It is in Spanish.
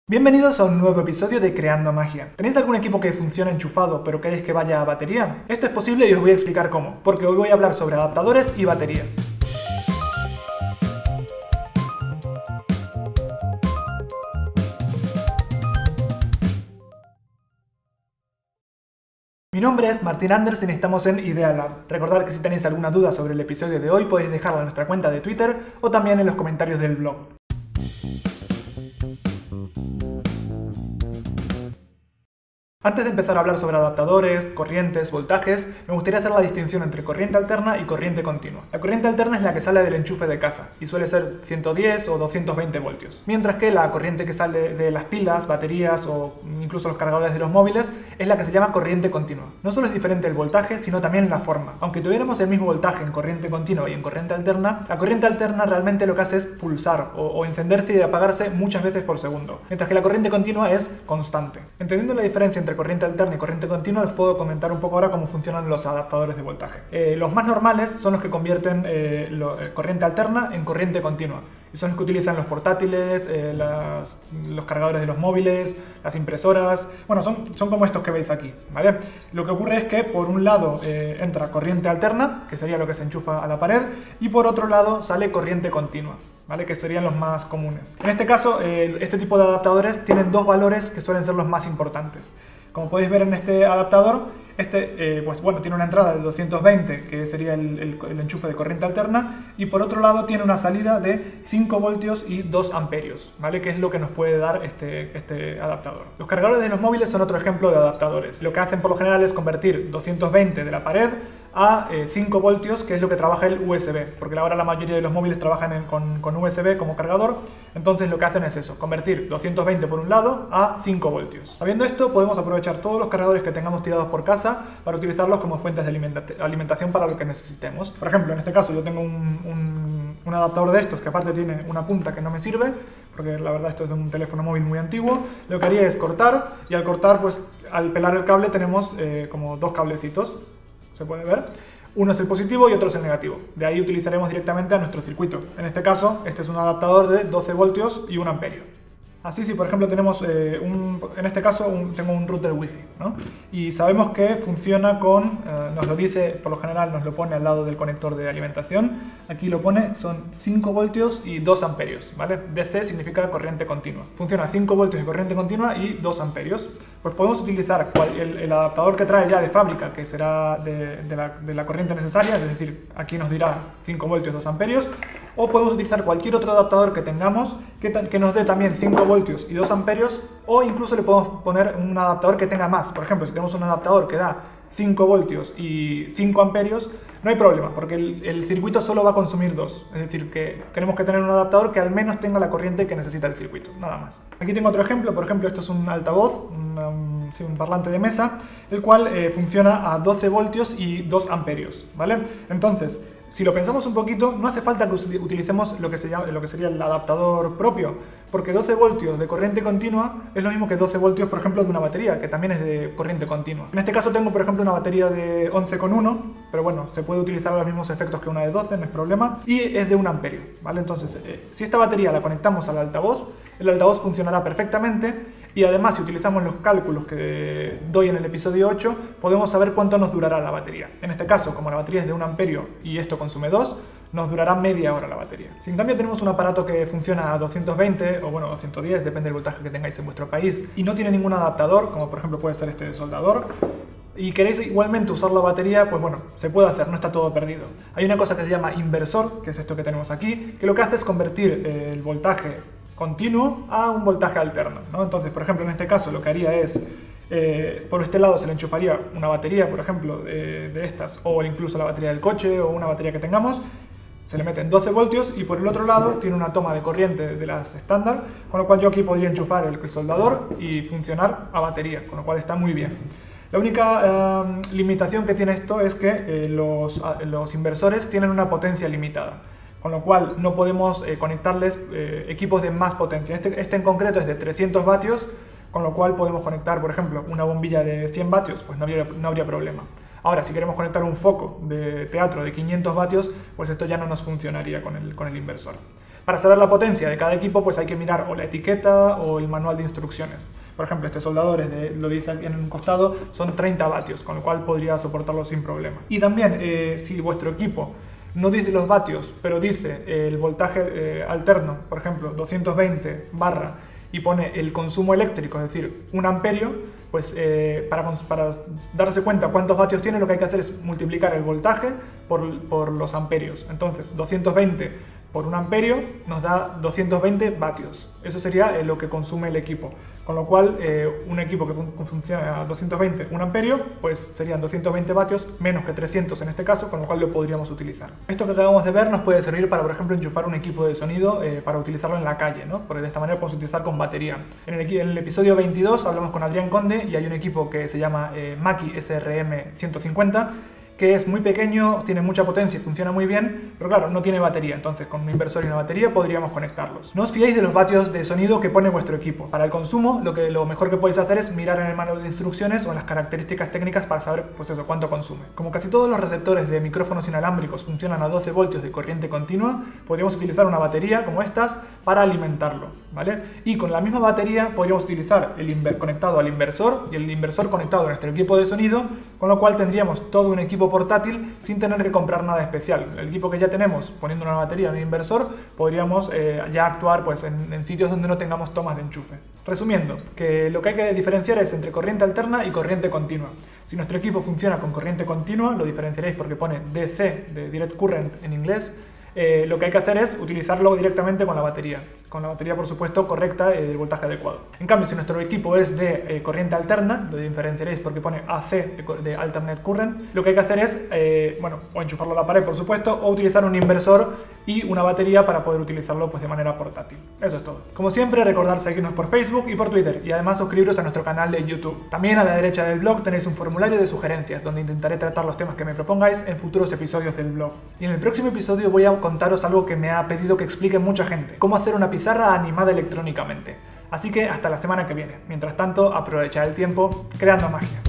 Bienvenidos a un nuevo episodio de Creando Magia. ¿Tenéis algún equipo que funcione enchufado pero queréis que vaya a batería? Esto es posible y os voy a explicar cómo, porque hoy voy a hablar sobre adaptadores y baterías. Mi nombre es Martín Andersen y estamos en Idealab. Recordad que si tenéis alguna duda sobre el episodio de hoy podéis dejarla en nuestra cuenta de Twitter o también en los comentarios del blog. Antes de empezar a hablar sobre adaptadores, corrientes, voltajes, me gustaría hacer la distinción entre corriente alterna y corriente continua. La corriente alterna es la que sale del enchufe de casa y suele ser 110 o 220 voltios, mientras que la corriente que sale de las pilas, baterías o incluso los cargadores de los móviles es la que se llama corriente continua. No solo es diferente el voltaje, sino también la forma. Aunque tuviéramos el mismo voltaje en corriente continua y en corriente alterna, la corriente alterna realmente lo que hace es pulsar o encenderse y apagarse muchas veces por segundo, mientras que la corriente continua es constante. Entendiendo la diferencia entre corriente alterna y corriente continua, les puedo comentar un poco ahora cómo funcionan los adaptadores de voltaje. Los más normales son los que convierten corriente alterna en corriente continua. Y son los que utilizan los portátiles, los cargadores de los móviles, las impresoras. Bueno, son como estos que veis aquí, ¿vale? Lo que ocurre es que por un lado entra corriente alterna, que sería lo que se enchufa a la pared, y por otro lado sale corriente continua, ¿vale? Que serían los más comunes. En este caso, este tipo de adaptadores tienen dos valores que suelen ser los más importantes. Como podéis ver en este adaptador, tiene una entrada de 220, que sería el enchufe de corriente alterna, y por otro lado tiene una salida de 5 voltios y 2 amperios, ¿vale? Que es lo que nos puede dar este adaptador. Los cargadores de los móviles son otro ejemplo de adaptadores. Lo que hacen por lo general es convertir 220 de la pared a 5 voltios, que es lo que trabaja el USB, porque ahora la mayoría de los móviles trabajan con USB como cargador. Entonces lo que hacen es eso, convertir 220 por un lado a 5 voltios. Sabiendo esto, podemos aprovechar todos los cargadores que tengamos tirados por casa para utilizarlos como fuentes de alimentación para lo que necesitemos. Por ejemplo, en este caso yo tengo un adaptador de estos que aparte tiene una punta que no me sirve, porque la verdad esto es de un teléfono móvil muy antiguo. Lo que haría es cortar, y al cortar, pues al pelar el cable tenemos como dos cablecitos, se puede ver. Uno es el positivo y otro es el negativo. De ahí utilizaremos directamente a nuestro circuito. En este caso, este es un adaptador de 12 voltios y 1 amperio. Así, si por ejemplo tenemos, en este caso tengo un router wifi, ¿no? Y sabemos que funciona con, nos lo dice, por lo general nos lo pone al lado del conector de alimentación. Aquí lo pone, son 5 voltios y 2 amperios, ¿vale? DC significa corriente continua. Funciona a 5 voltios de corriente continua y 2 amperios. Pues podemos utilizar el adaptador que trae ya de fábrica, que será de la corriente necesaria, es decir, aquí nos dirá 5 voltios, 2 amperios, o podemos utilizar cualquier otro adaptador que tengamos que nos dé también 5 voltios y 2 amperios, o incluso le podemos poner un adaptador que tenga más. Por ejemplo, si tenemos un adaptador que da 5 voltios y 5 amperios, no hay problema, porque el circuito solo va a consumir 2. Es decir, que tenemos que tener un adaptador que al menos tenga la corriente que necesita el circuito, nada más. Aquí tengo otro ejemplo. Por ejemplo, esto es un altavoz, un parlante de mesa, el cual funciona a 12 voltios y 2 amperios, ¿vale? Entonces, si lo pensamos un poquito, no hace falta que utilicemos lo que sería el adaptador propio, porque 12 voltios de corriente continua es lo mismo que 12 voltios, por ejemplo, de una batería, que también es de corriente continua. En este caso tengo, por ejemplo, una batería de 11,1, pero bueno, se puede utilizar los mismos efectos que una de 12, no es problema, y es de 1 amperio, ¿vale? Entonces, si esta batería la conectamos al altavoz, el altavoz funcionará perfectamente. Y además, si utilizamos los cálculos que doy en el episodio 8, podemos saber cuánto nos durará la batería. En este caso, como la batería es de 1 amperio y esto consume 2, nos durará media hora la batería. Si en cambio tenemos un aparato que funciona a 220 o bueno, 210, depende del voltaje que tengáis en vuestro país, y no tiene ningún adaptador, como por ejemplo puede ser este soldador, y queréis igualmente usar la batería, pues bueno, se puede hacer, no está todo perdido. Hay una cosa que se llama inversor, que es esto que tenemos aquí, que lo que hace es convertir el voltaje continuo a un voltaje alterno, ¿no? Entonces, por ejemplo, en este caso lo que haría es, por este lado se le enchufaría una batería, por ejemplo, de estas, o incluso la batería del coche o una batería que tengamos, se le meten 12 voltios y por el otro lado tiene una toma de corriente de las estándar, con lo cual yo aquí podría enchufar el soldador y funcionar a batería, con lo cual está muy bien. La única limitación que tiene esto es que los inversores tienen una potencia limitada, con lo cual no podemos conectarles equipos de más potencia. Este en concreto es de 300 vatios, con lo cual podemos conectar, por ejemplo, una bombilla de 100 vatios, pues no habría problema. Ahora, si queremos conectar un foco de teatro de 500 vatios, pues esto ya no nos funcionaría con el inversor. Para saber la potencia de cada equipo, pues hay que mirar o la etiqueta o el manual de instrucciones. Por ejemplo, este soldador, lo dice aquí en un costado, son 30 vatios, con lo cual podría soportarlo sin problema. Y también, si vuestro equipo no dice los vatios, pero dice el voltaje alterno, por ejemplo, 220 barra, y pone el consumo eléctrico, es decir, 1 amperio, pues para darse cuenta cuántos vatios tiene, lo que hay que hacer es multiplicar el voltaje por los amperios. Entonces, 220 por 1 amperio nos da 220 vatios. Eso sería lo que consume el equipo. Con lo cual, un equipo que funciona a 220, 1 amperio, pues serían 220 vatios menos que 300 en este caso, con lo cual lo podríamos utilizar. Esto que acabamos de ver nos puede servir para, por ejemplo, enchufar un equipo de sonido para utilizarlo en la calle, ¿no? Porque de esta manera podemos utilizar con batería. En el episodio 22 hablamos con Adrián Conde y hay un equipo que se llama Mackie SRM 150, que es muy pequeño, tiene mucha potencia y funciona muy bien, pero claro, no tiene batería, entonces con un inversor y una batería podríamos conectarlos. No os fiéis de los vatios de sonido que pone vuestro equipo. Para el consumo, lo mejor que podéis hacer es mirar en el manual de instrucciones o en las características técnicas para saber, pues eso, cuánto consume. Como casi todos los receptores de micrófonos inalámbricos funcionan a 12 voltios de corriente continua, podríamos utilizar una batería como estas para alimentarlo, ¿vale? Y con la misma batería podríamos utilizar conectado al inversor y el inversor conectado a nuestro equipo de sonido, con lo cual tendríamos todo un equipo portátil sin tener que comprar nada especial. El equipo que ya tenemos, poniendo una batería en un inversor, podríamos ya actuar pues, en sitios donde no tengamos tomas de enchufe. Resumiendo, que lo que hay que diferenciar es entre corriente alterna y corriente continua. Si nuestro equipo funciona con corriente continua, lo diferenciaréis porque pone DC, de Direct Current en inglés. Lo que hay que hacer es utilizarlo directamente con la batería, por supuesto correcta, el voltaje adecuado. En cambio, si nuestro equipo es de corriente alterna, lo diferenciaréis porque pone AC de Alternate Current, lo que hay que hacer es, o enchufarlo a la pared, por supuesto, o utilizar un inversor y una batería para poder utilizarlo pues, de manera portátil. Eso es todo. Como siempre, recordad seguirnos por Facebook y por Twitter, y además suscribiros a nuestro canal de YouTube. También a la derecha del blog tenéis un formulario de sugerencias, donde intentaré tratar los temas que me propongáis en futuros episodios del blog. Y en el próximo episodio voy a contaros algo que me ha pedido que explique mucha gente: cómo hacer una pizarra animada electrónicamente. Así que hasta la semana que viene. Mientras tanto, aprovechad el tiempo creando magia.